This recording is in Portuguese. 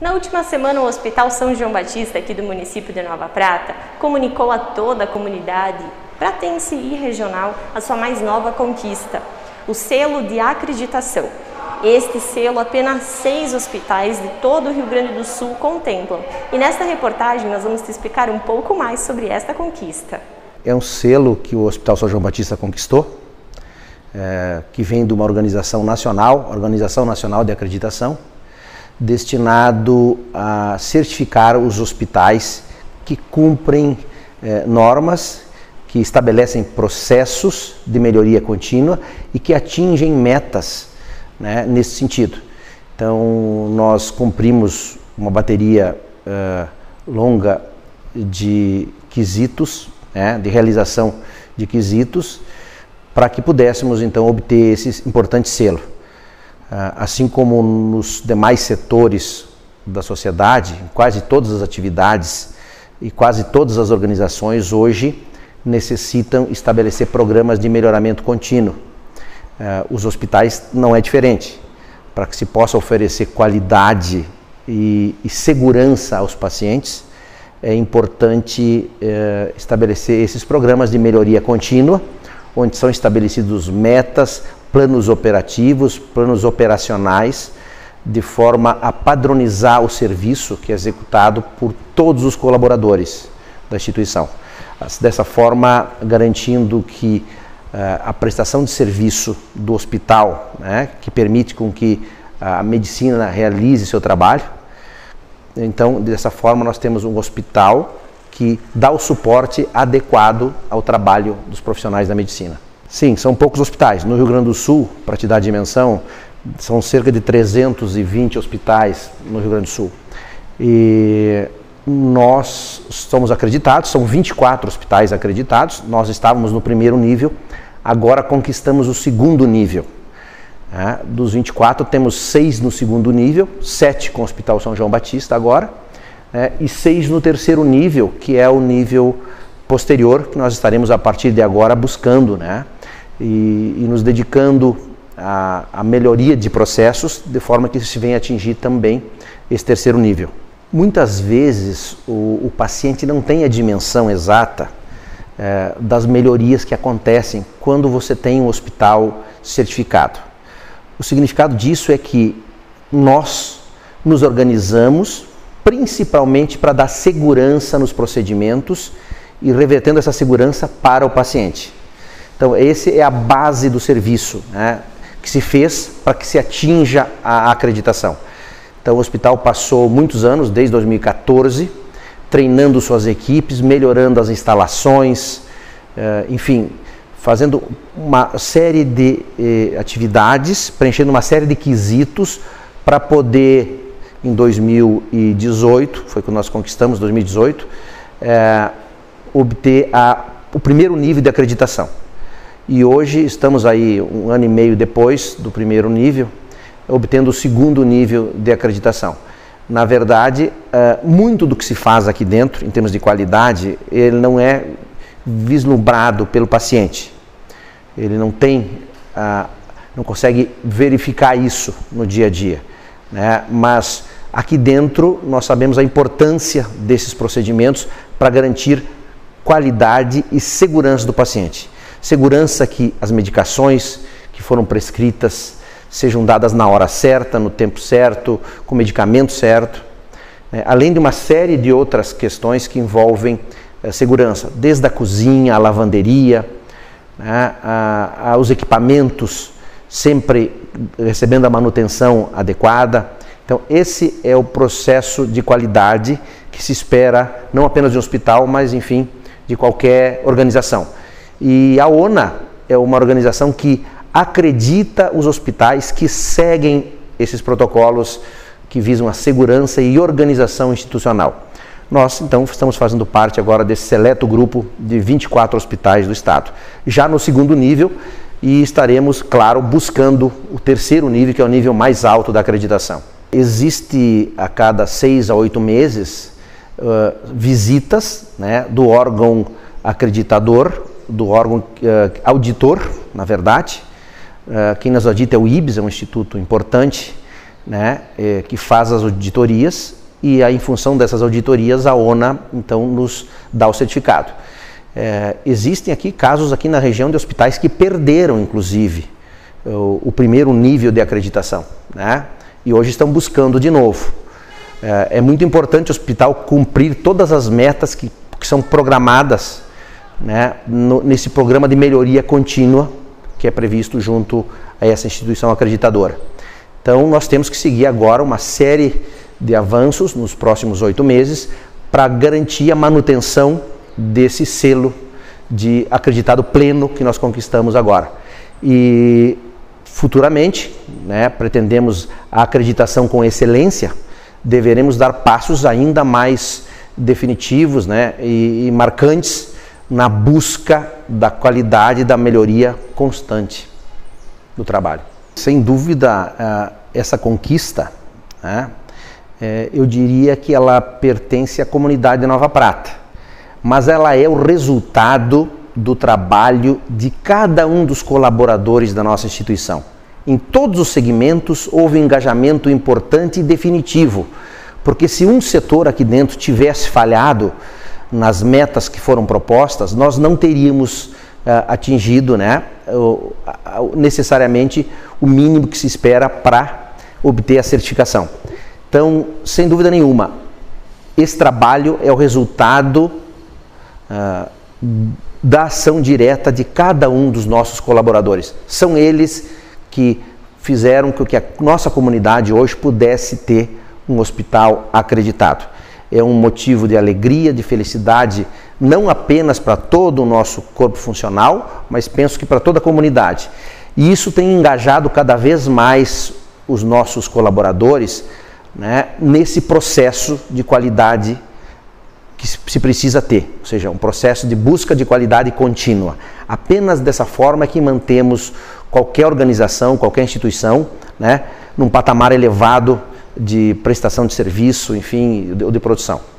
Na última semana, o Hospital São João Batista, aqui do município de Nova Prata, comunicou a toda a comunidade pratense e regional a sua mais nova conquista, o selo de acreditação. Este selo apenas 6 hospitais de todo o Rio Grande do Sul contemplam. E nesta reportagem nós vamos te explicar um pouco mais sobre esta conquista. É um selo que o Hospital São João Batista conquistou, que vem de uma Organização Nacional de Acreditação, destinado a certificar os hospitais que cumprem normas, que estabelecem processos de melhoria contínua e que atingem metas, né, nesse sentido. Então, nós cumprimos uma bateria longa de quesitos, né, de realização de quesitos, para que pudéssemos, então, obter esse importante selo. Assim como nos demais setores da sociedade, quase todas as atividades e quase todas as organizações hoje necessitam estabelecer programas de melhoramento contínuo. Os hospitais não é diferente. Para que se possa oferecer qualidade e segurança aos pacientes, é importante estabelecer esses programas de melhoria contínua, onde são estabelecidos metas, planos operativos, planos operacionais, de forma a padronizar o serviço que é executado por todos os colaboradores da instituição. Dessa forma, garantindo que a prestação de serviço do hospital, né, que permite com que a medicina realize seu trabalho. Então, dessa forma, nós temos um hospital que dá o suporte adequado ao trabalho dos profissionais da medicina. Sim, são poucos hospitais. No Rio Grande do Sul, para te dar a dimensão, são cerca de 320 hospitais no Rio Grande do Sul. E nós somos acreditados, são 24 hospitais acreditados, nós estávamos no primeiro nível, agora conquistamos o segundo nível. Dos 24, temos 6 no segundo nível, 7 com o Hospital São João Batista agora, e 6 no terceiro nível, que é o nível posterior, que nós estaremos a partir de agora buscando, né? E nos dedicando à melhoria de processos, de forma que se venha a atingir também esse terceiro nível. Muitas vezes o paciente não tem a dimensão exata das melhorias que acontecem quando você tem um hospital certificado. O significado disso é que nós nos organizamos principalmente para dar segurança nos procedimentos e revertendo essa segurança para o paciente. Então, essa é a base do serviço, né, que se fez para que se atinja a acreditação. Então, o hospital passou muitos anos, desde 2014, treinando suas equipes, melhorando as instalações, enfim, fazendo uma série de atividades, preenchendo uma série de quesitos para poder, em 2018, foi quando nós conquistamos, 2018, obter o primeiro nível de acreditação. E hoje estamos aí, 1 ano e meio depois do primeiro nível, obtendo o segundo nível de acreditação. Na verdade, muito do que se faz aqui dentro, em termos de qualidade, ele não é vislumbrado pelo paciente. Ele não consegue verificar isso no dia a dia, né? Mas aqui dentro nós sabemos a importância desses procedimentos para garantir qualidade e segurança do paciente. Segurança que as medicações que foram prescritas sejam dadas na hora certa, no tempo certo, com o medicamento certo, além de uma série de outras questões que envolvem segurança, desde a cozinha, a lavanderia, os equipamentos sempre recebendo a manutenção adequada. Então, esse é o processo de qualidade que se espera não apenas de um hospital, mas, enfim, de qualquer organização. E a ONA é uma organização que acredita os hospitais que seguem esses protocolos que visam a segurança e organização institucional. Nós, então, estamos fazendo parte agora desse seleto grupo de 24 hospitais do estado. Já no segundo nível, e estaremos, claro, buscando o terceiro nível, que é o nível mais alto da acreditação. Existe a cada 6 a 8 meses visitas, né, do órgão acreditador, do órgão auditor, na verdade. Quem nos audita é o IBS, é um instituto importante né, que faz as auditorias e aí, em função dessas auditorias a ONA então nos dá o certificado. Existem aqui casos aqui na região de hospitais que perderam inclusive o primeiro nível de acreditação, né, e hoje estão buscando de novo. É muito importante o hospital cumprir todas as metas que são programadas, né, nesse programa de melhoria contínua que é previsto junto a essa instituição acreditadora. Então nós temos que seguir agora uma série de avanços nos próximos 8 meses para garantir a manutenção desse selo de acreditado pleno que nós conquistamos agora. E futuramente, né, pretendemos a acreditação com excelência, deveremos dar passos ainda mais definitivos, né, e marcantes na busca da qualidade e da melhoria constante do trabalho. Sem dúvida, essa conquista, né, eu diria que ela pertence à comunidade de Nova Prata, mas ela é o resultado do trabalho de cada um dos colaboradores da nossa instituição. Em todos os segmentos houve um engajamento importante e definitivo, porque se um setor aqui dentro tivesse falhado nas metas que foram propostas, nós não teríamos atingido, né, necessariamente o mínimo que se espera para obter a certificação. Então, sem dúvida nenhuma, esse trabalho é o resultado da ação direta de cada um dos nossos colaboradores. São eles que fizeram com que a nossa comunidade hoje pudesse ter um hospital acreditado. É um motivo de alegria, de felicidade, não apenas para todo o nosso corpo funcional, mas penso que para toda a comunidade. E isso tem engajado cada vez mais os nossos colaboradores, né, nesse processo de qualidade que se precisa ter, ou seja, um processo de busca de qualidade contínua. Apenas dessa forma é que mantemos qualquer organização, qualquer instituição, né, num patamar elevado de prestação de serviço, enfim, de produção.